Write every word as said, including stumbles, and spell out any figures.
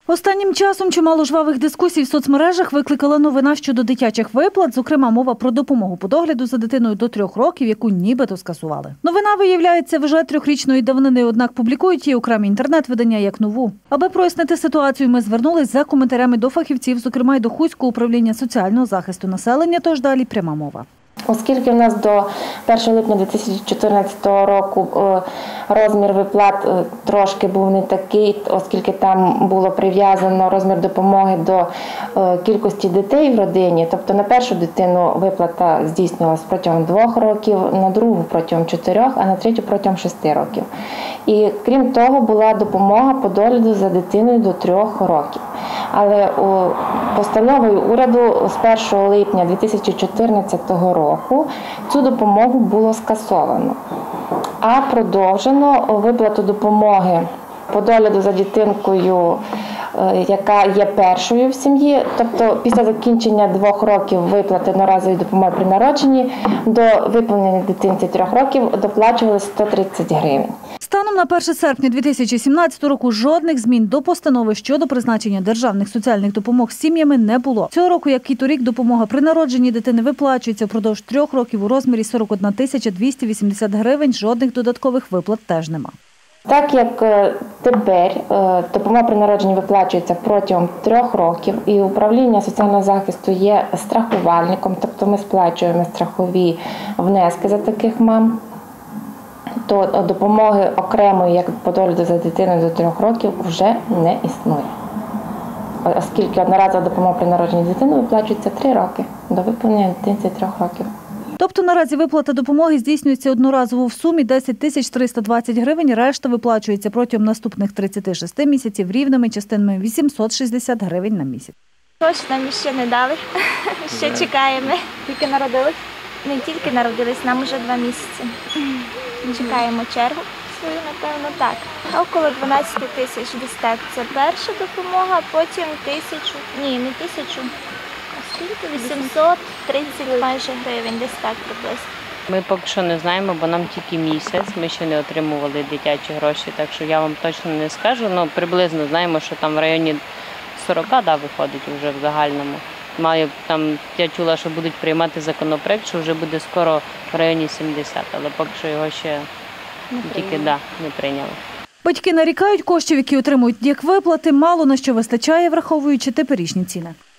Останнім часом чимало жвавих дискусій в соцмережах викликала новина щодо дитячих виплат, зокрема мова про допомогу по догляду за дитиною до трьох років, яку нібито скасували. Новина, виявляється, вже трьохрічної давнини, однак публікують її окремі інтернет-видання як нову. Аби прояснити ситуацію, ми звернулись за коментарями до фахівців, зокрема й до Хуського управління соціального захисту населення, тож далі пряма мова. Оскільки в нас до першого липня дві тисячі чотирнадцятого року розмір виплат трошки був не такий, оскільки там було прив'язано розмір допомоги до кількості дітей в родині, тобто на першу дитину виплата здійснювалася протягом двох років, на другу протягом чотирьох, а на третю протягом шести років. І крім того, була допомога по догляду за дитиною до трьох років. Але постановою уряду з першого липня дві тисячі чотирнадцятого року цю допомогу було скасовано, а продовжено виплату допомоги по догляду за дитинкою, яка є першою в сім'ї, тобто після закінчення двох років виплати одноразової допомоги при народженні, до виповнення дитинці трьох років доплачували сто тридцять гривень. Станом на перше серпня дві тисячі сімнадцятого року жодних змін до постанови щодо призначення державних соціальних допомог з сім'ями не було. Цього року, як і торік, допомога при народженні дитини виплачується впродовж трьох років у розмірі сорок одна тисяча двісті вісімдесят гривень, жодних додаткових виплат теж нема. Так як тепер допомога при народженні виплачується протягом трьох років і управління соціального захисту є страхувальником, тобто ми сплачуємо страхові внески за таких мам, то допомоги окремої, як по догляду за дитиною до трьох років, вже не існує. Оскільки одноразова допомога при народженні дитини виплачується три роки до виповнення дитинці трьох років. Тобто наразі виплата допомоги здійснюється одноразово в сумі десять тисяч триста двадцять гривень, решта виплачується протягом наступних тридцяти шести місяців рівними частинами вісімсот шістдесят гривень на місяць. Гроші нам ще не дали, ще чекаємо. Тільки народились? Не тільки народились, нам вже два місяці. Чекаємо чергу свою, напевно, так. А около дванадцять тисяч десь так. Це перша допомога, потім тисячу, ні, не тисячу, а скільки? вісімсот тридцять майже гривень, десь так приблизно. Ми поки що не знаємо, бо нам тільки місяць, ми ще не отримували дитячі гроші, так що я вам точно не скажу, але приблизно знаємо, що там в районі сорока, да, виходить вже в загальному. Маю, там, я чула, що будуть приймати законопроект, що вже буде скоро в районі сімдесят, але поки що його ще не тільки да, не прийняли. Батьки нарікають, коштів, які отримують як виплати, мало на що вистачає, враховуючи теперішні ціни.